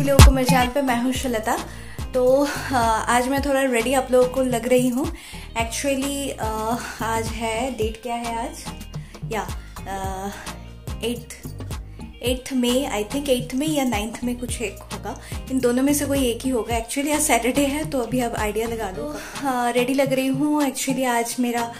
लोगों को मेरे चैनल पे। मैं हूँ शलता। तो आज मैं थोड़ा रेडी आप लोगों को लग रही हूँ। एक्चुअली आज है, डेट क्या है आज, या 8th May, I think 8th मई या 9th में कुछ एक होगा, इन दोनों में से कोई एक ही होगा। एक्चुअली आज सैटरडे है, तो अभी आप आइडिया लगा लो। रेडी लग रही हूँ। एक्चुअली आज मेरा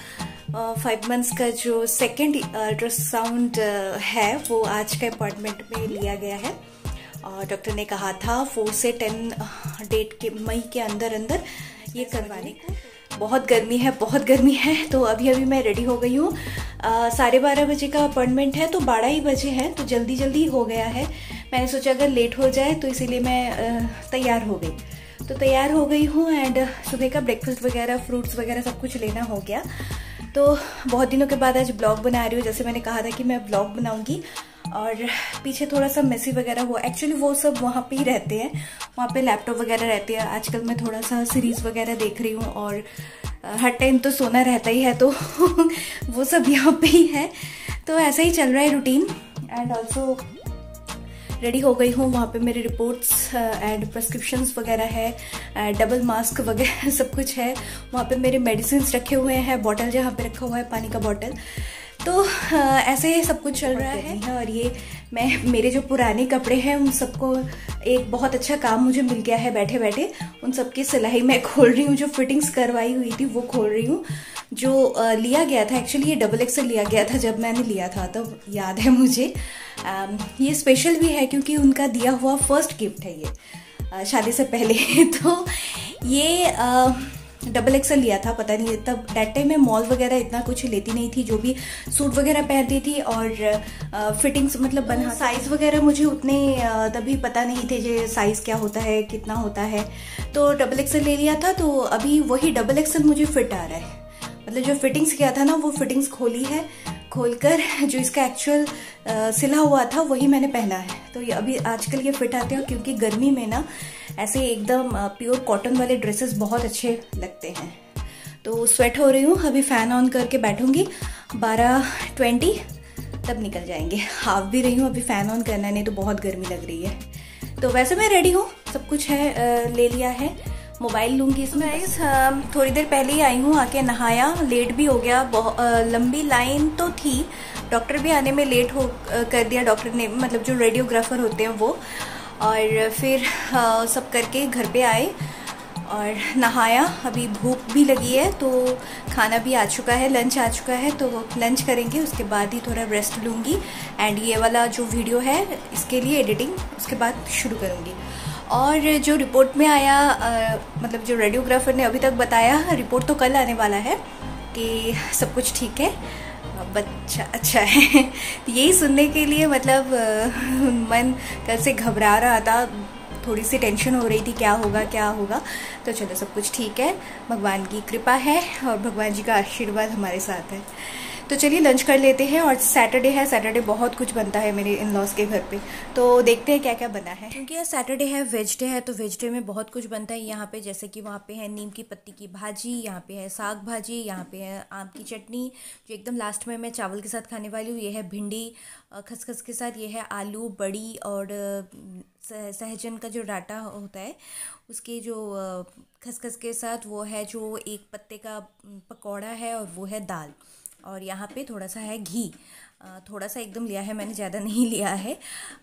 5 मंथ्स का जो सेकेंड अल्ट्रासाउंड है वो आज के अपॉइंटमेंट में लिया गया है। और डॉक्टर ने कहा था 4 से 10 डेट के मई के अंदर अंदर ये करवाने को। बहुत गर्मी है। तो अभी मैं रेडी हो गई हूँ। 12:30 बजे का अपॉइंटमेंट है, तो 12 ही बजे है, तो जल्दी हो गया है। मैंने सोचा अगर लेट हो जाए, तो इसीलिए मैं तैयार हो गई। तो तैयार हो गई हूँ एंड सुबह का ब्रेकफास्ट वगैरह, फ्रूट्स वगैरह सब कुछ लेना हो गया। तो बहुत दिनों के बाद आज ब्लॉग बना रही हूँ। जैसे मैंने कहा था कि मैं ब्लॉग बनाऊंगी, और पीछे थोड़ा सा मेसी वगैरह हुआ। एक्चुअली वो सब वहाँ पे ही रहते हैं, वहाँ पे लैपटॉप वगैरह रहते हैं। आजकल मैं थोड़ा सा सीरीज वगैरह देख रही हूँ, और हर टाइम तो सोना रहता ही है, तो वो सब यहाँ पे ही है। तो ऐसा ही चल रहा है रूटीन। एंड ऑल्सो रेडी हो गई हूँ। वहाँ पे मेरे रिपोर्ट्स एंड प्रिस्क्रिप्शंस वगैरह है, डबल मास्क वगैरह सब कुछ है। वहाँ पे मेरे मेडिसिन रखे हुए हैं, बॉटल जहाँ पे रखा हुआ है पानी का बॉटल। तो ऐसे सब कुछ चल रहा है। और ये मेरे जो पुराने कपड़े हैं उन सबको एक बहुत अच्छा काम मुझे मिल गया है। बैठे बैठे उन सबकी सिलाई मैं खोल रही हूँ। जो फिटिंग्स करवाई हुई थी वो खोल रही हूँ। जो लिया गया था, एक्चुअली ये XXL लिया गया था जब मैंने लिया था, तब याद है मुझे। ये स्पेशल भी है क्योंकि उनका दिया हुआ फर्स्ट गिफ्ट है ये, शादी से पहले। तो ये XXL लिया था। पता नहीं, तब दैट टाइम में मॉल वगैरह इतना कुछ लेती नहीं थी। जो भी सूट वगैरह पहनती थी, और फिटिंग्स मतलब बना, साइज वगैरह मुझे उतने तभी पता नहीं थे जो साइज क्या होता है, कितना होता है। तो XXL ले लिया था। तो अभी वही XXL मुझे फिट आ रहा है। मतलब जो फिटिंग्स किया था ना, वो फिटिंग्स खोली है, खोलकर जो इसका एक्चुअल सिला हुआ था वही मैंने पहना है। तो ये अभी आजकल ये फिट आते हैं, क्योंकि गर्मी में ना ऐसे एकदम प्योर कॉटन वाले ड्रेसेस बहुत अच्छे लगते हैं। तो स्वेट हो रही हूँ। अभी फैन ऑन करके बैठूंगी। 12:20 तब निकल जाएंगे। हाफ भी रही हूँ, अभी फैन ऑन करना, नहीं तो बहुत गर्मी लग रही है। तो वैसे मैं रेडी हूँ, सब कुछ है, ले लिया है। मोबाइल लूंगी इसमें। थोड़ी देर पहले ही आई हूँ, आके नहाया, लेट भी हो गया। लंबी लाइन तो थी, डॉक्टर भी आने में लेट हो कर दिया डॉक्टर ने, मतलब जो रेडियोग्राफर होते हैं वो। और फिर सब करके घर पे आए और नहाया। अभी भूख भी लगी है, तो खाना भी आ चुका है, लंच आ चुका है। तो लंच करेंगे, उसके बाद ही थोड़ा रेस्ट लूँगी। एंड ये वाला जो वीडियो है इसके लिए एडिटिंग उसके बाद शुरू करूँगी। और जो रिपोर्ट में आया, मतलब जो रेडियोग्राफर ने अभी तक बताया, रिपोर्ट तो कल आने वाला है कि सब कुछ ठीक है, बच्चा अच्छा है। यही सुनने के लिए मतलब मन कल से घबरा रहा था, थोड़ी सी टेंशन हो रही थी क्या होगा। तो चलो सब कुछ ठीक है, भगवान की कृपा है और भगवान जी का आशीर्वाद हमारे साथ है। तो चलिए लंच कर लेते हैं। और सैटरडे है, सैटरडे बहुत कुछ बनता है मेरे इन लॉज के घर पे, तो देखते हैं क्या क्या बना है। क्योंकि यार सैटरडे है, वेज डे है, तो वेज डे में बहुत कुछ बनता है यहाँ पे। जैसे कि वहाँ पे है नीम की पत्ती की भाजी, यहाँ पे है साग भाजी, यहाँ पे है आम की चटनी, जो एकदम लास्ट में मैं चावल के साथ खाने वाली हूँ। ये है भिंडी खसखस के साथ, ये है आलू बड़ी, और सहजन का जो डाटा होता है उसके जो खसखस के साथ वो है, जो एक पत्ते का पकौड़ा है, और वो है दाल। और यहाँ पे थोड़ा सा है घी, थोड़ा सा एकदम लिया है मैंने, ज़्यादा नहीं लिया है।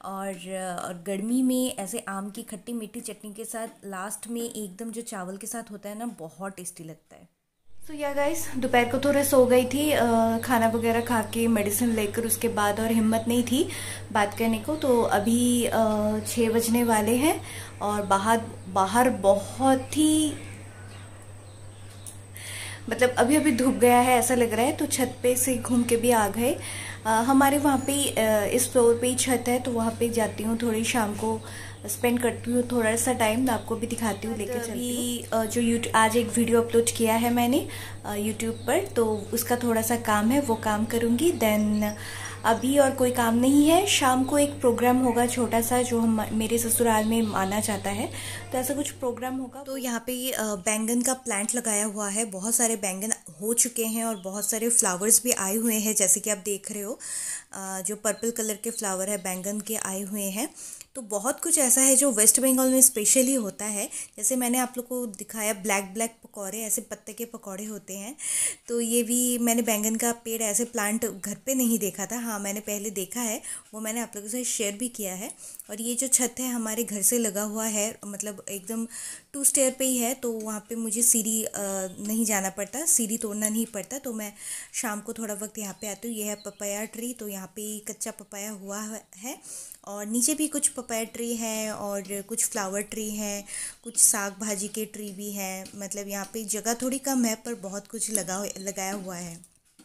और गर्मी में ऐसे आम की खट्टी मीठी चटनी के साथ लास्ट में एकदम जो चावल के साथ होता है ना, बहुत टेस्टी लगता है। तो या गाइस, दोपहर को थोड़ा सो गई थी, खाना वगैरह खा के मेडिसिन लेकर उसके बाद, और हिम्मत नहीं थी बात करने को। तो अभी 6 बजने वाले हैं, और बाहर बहुत ही मतलब अभी धूप गया है ऐसा लग रहा है। तो छत पे से घूम के भी आ गए। हमारे वहाँ पे इस फ्लोर पे ही छत है, तो वहाँ पे जाती हूँ, थोड़ी शाम को स्पेंड करती हूँ थोड़ा सा टाइम। आपको भी दिखाती हूँ, लेकर चलती हूँ। जो आज एक वीडियो अपलोड किया है मैंने यूट्यूब पर, तो उसका थोड़ा सा काम है, वो काम करूँगी। देन अभी और कोई काम नहीं है। शाम को एक प्रोग्राम होगा छोटा सा जो हम मेरे ससुराल में माना जाता है, तो ऐसा कुछ प्रोग्राम होगा। तो यहाँ पे बैंगन का प्लांट लगाया हुआ है, बहुत सारे बैंगन हो चुके हैं और बहुत सारे फ्लावर्स भी आए हुए हैं, जैसे कि आप देख रहे हो। जो पर्पल कलर के फ्लावर है बैंगन के आए हुए हैं। तो बहुत कुछ ऐसा है जो वेस्ट बंगाल में स्पेशली होता है। जैसे मैंने आप लोग को दिखाया ब्लैक ब्लैक पकौड़े, ऐसे पत्ते के पकौड़े होते हैं। तो ये भी मैंने बैंगन का पेड़ ऐसे प्लांट घर पे नहीं देखा था। हाँ, मैंने पहले देखा है, वो मैंने आप लोगों से शेयर भी किया है। और ये जो छत है हमारे घर से लगा हुआ है, मतलब एकदम 2 स्टेयर पे ही है, तो वहाँ पे मुझे सीढ़ी नहीं जाना पड़ता, सीढ़ी तोड़ना नहीं पड़ता। तो मैं शाम को थोड़ा वक्त यहाँ पे आती हूँ। ये है पपाया ट्री, तो यहाँ पे कच्चा पपाया हुआ है और नीचे भी कुछ पपाया ट्री है और कुछ फ्लावर ट्री है, कुछ साग भाजी के ट्री भी हैं। मतलब यहाँ पे जगह थोड़ी कम है पर बहुत कुछ लगाया हुआ है।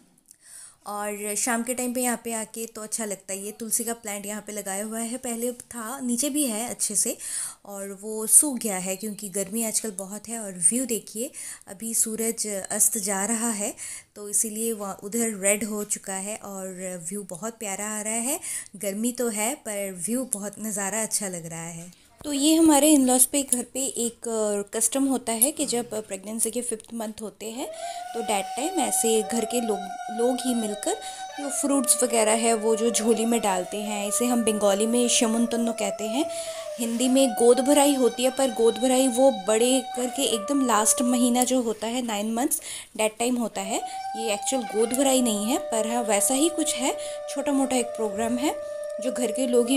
और शाम के टाइम पे यहाँ पे आके तो अच्छा लगता है। ये तुलसी का प्लांट यहाँ पे लगाया हुआ है, पहले था, नीचे भी है अच्छे से, और वो सूख गया है क्योंकि गर्मी आजकल बहुत है। और व्यू देखिए, अभी सूरज अस्त जा रहा है तो इसीलिए वहाँ उधर रेड हो चुका है और व्यू बहुत प्यारा आ रहा है। गर्मी तो है पर व्यू बहुत नज़ारा अच्छा लग रहा है। तो ये हमारे इन लॉज पे घर पे एक कस्टम होता है कि जब प्रेगनेंसी के 5th मंथ होते हैं तो डैट टाइम ऐसे घर के लोग ही मिलकर जो फ्रूट्स वगैरह है वो जो झोली में डालते हैं। इसे हम बंगाली में शमुनतन्नो कहते हैं, हिंदी में गोद भराई होती है। पर गोद भराई वो बड़े करके एकदम लास्ट महीना जो होता है 9 मंथ्स डैट टाइम होता है। ये एक्चुअल गोद भराई नहीं है पर हाँ वैसा ही कुछ है, छोटा मोटा एक प्रोग्राम है जो घर के लोग ही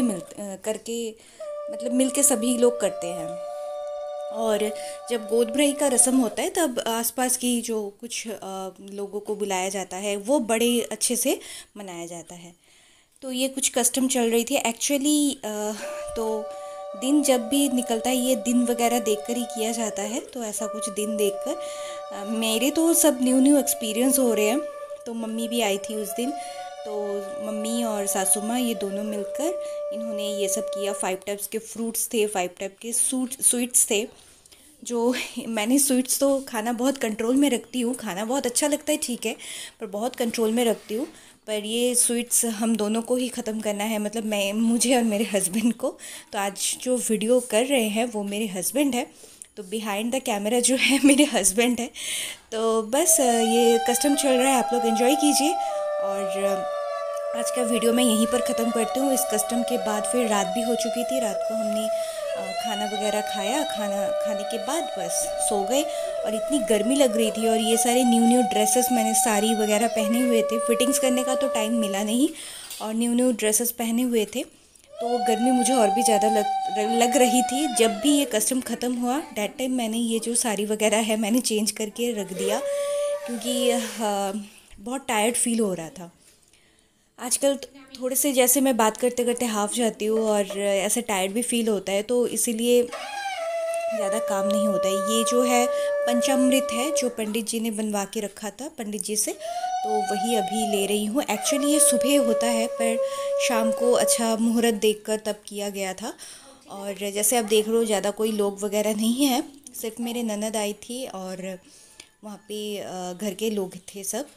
मिल के सभी लोग करते हैं। और जब गोद भराई का रस्म होता है तब आसपास की जो कुछ लोगों को बुलाया जाता है, वो बड़े अच्छे से मनाया जाता है। तो ये कुछ कस्टम चल रही थी एक्चुअली। तो दिन जब भी निकलता है ये दिन वगैरह देखकर ही किया जाता है। तो ऐसा कुछ दिन देखकर मेरे तो सब न्यू एक्सपीरियंस हो रहे हैं। तो मम्मी भी आई थी उस दिन, तो मम्मी और सासू माँ ये दोनों मिलकर इन्होंने ये सब किया। 5 टाइप्स के फ्रूट्स थे, 5 टाइप के स्वीट्स थे। जो मैंने स्वीट्स तो खाना बहुत कंट्रोल में रखती हूँ, खाना बहुत अच्छा लगता है ठीक है, पर बहुत कंट्रोल में रखती हूँ। पर ये स्वीट्स हम दोनों को ही ख़त्म करना है, मतलब मुझे और मेरे हस्बैंड को। तो आज जो वीडियो कर रहे हैं वो मेरे हस्बैंड है, तो बिहाइंड द कैमरा जो है मेरे हस्बैंड है। तो बस ये कस्टम चल रहा है, आप लोग एंजॉय कीजिए। और आज का वीडियो मैं यहीं पर ख़त्म करती हूँ। इस कस्टम के बाद फिर रात भी हो चुकी थी, रात को हमने खाना वगैरह खाया, खाना खाने के बाद बस सो गए। और इतनी गर्मी लग रही थी और ये सारे न्यू ड्रेसेस मैंने साड़ी वगैरह पहने हुए थे, फिटिंग्स करने का तो टाइम मिला नहीं, और न्यू ड्रेसेस पहने हुए थे, तो गर्मी मुझे और भी ज़्यादा लग रही थी। जब भी ये कस्टम ख़त्म हुआ डैट टाइम मैंने ये जो साड़ी वगैरह है मैंने चेंज करके रख दिया, क्योंकि बहुत टायर्ड फील हो रहा था। आजकल थोड़े से जैसे मैं बात करते करते हाफ जाती हूँ और ऐसे टायर्ड भी फील होता है, तो इसीलिए ज़्यादा काम नहीं होता है। ये जो है पंचामृत है जो पंडित जी ने बनवा के रखा था पंडित जी से, तो वही अभी ले रही हूँ। एक्चुअली ये सुबह होता है पर शाम को अच्छा मुहूर्त देखकर तब किया गया था। और जैसे आप देख रहे हो ज़्यादा कोई लोग वगैरह नहीं है, सिर्फ मेरे ननद आई थी और वहाँ पे घर के लोग थे सब।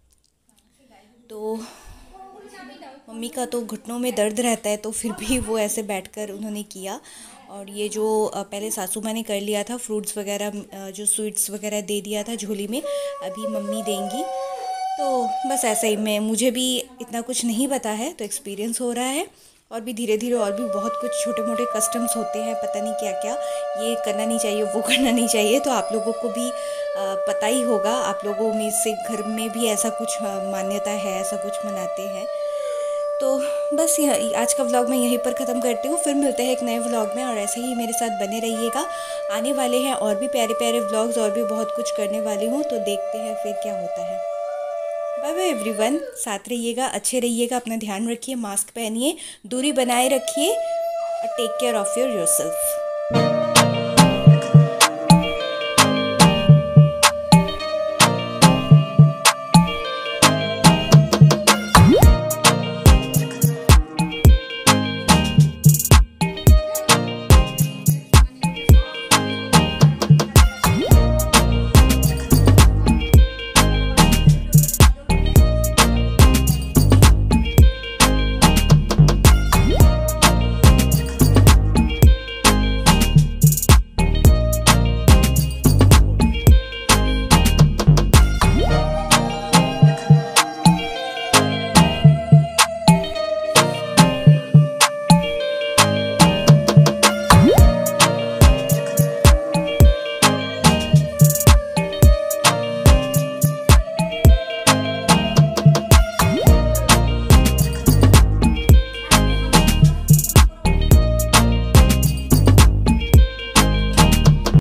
तो मम्मी का तो घुटनों में दर्द रहता है, तो फिर भी वो ऐसे बैठकर उन्होंने किया। और ये जो पहले सासू माँ ने कर लिया था, फ्रूट्स वगैरह जो स्वीट्स वगैरह दे दिया था झोली में, अभी मम्मी देंगी। तो बस ऐसा ही, मुझे भी इतना कुछ नहीं पता है, तो एक्सपीरियंस हो रहा है। और भी धीरे धीरे और भी बहुत कुछ छोटे मोटे कस्टम्स होते हैं, पता नहीं क्या क्या, ये करना नहीं चाहिए, वो करना नहीं चाहिए। तो आप लोगों को भी पता ही होगा, आप लोगों में से घर में भी ऐसा कुछ मान्यता है, ऐसा कुछ मनाते हैं। तो बस आज का व्लॉग मैं यहीं पर ख़त्म करती हूँ, फिर मिलते हैं एक नए व्लॉग में। और ऐसे ही मेरे साथ बने रहिएगा, आने वाले हैं और भी प्यारे प्यारे व्लॉग्स, और भी बहुत कुछ करने वाली हूँ, तो देखते हैं फिर क्या होता है। बाय बाय एवरीवन, साथ रहिएगा, अच्छे रहिएगा, अपना ध्यान रखिए, मास्क पहनिए, दूरी बनाए रखिए और टेक केयर ऑफ़ योरसेल्फ।